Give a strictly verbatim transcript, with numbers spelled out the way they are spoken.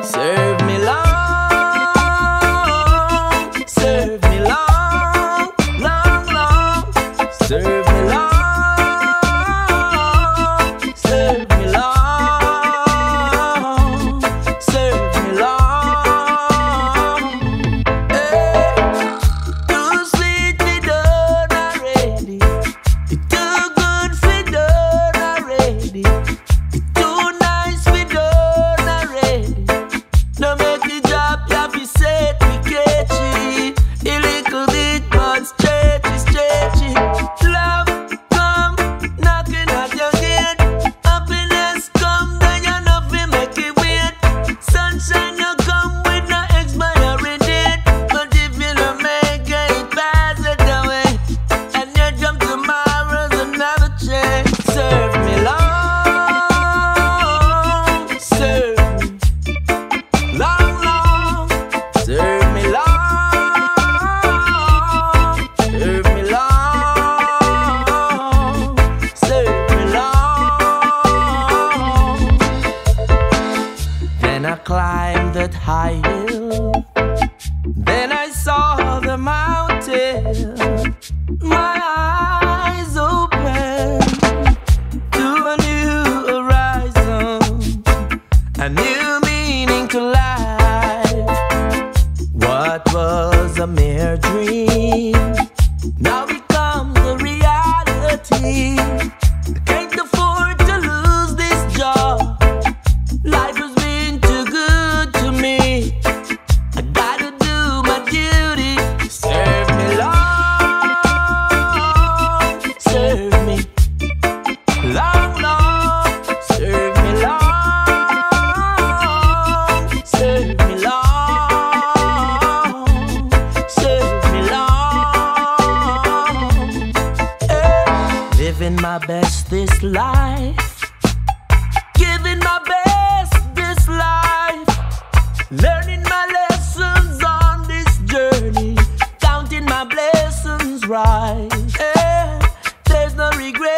Serve me long, serve me long, long, long. Serve me long, serve me long, serve me long. Hey, too sweet we done already. It too good we done already. It too nice we done already. No make the job you have to set me catchy. A little bit but stretchy, stretchy. Love come knocking at your gate. Happiness come, then you know fi make it wait. Sunshine you come with no expiry date. But if you don't make it, pass it away. And you jump tomorrow's another chance. Serve me long, serve me long, long. Serve me long, serve me long, serve me long. Then I climbed that high hill. Then I saw the mountain. My eyes open to a new horizon, a new meaning to life. What was a mere dream now becomes a reality. I can't afford to lose this job. Life has been too good to me. I gotta do my duty. Serve me long, serve me long, long. Serve me long, serve me long, serve me long. Hey, living my best this life, giving my best this life, learning my lessons on this journey, counting my blessings right. Hey, there's no regret.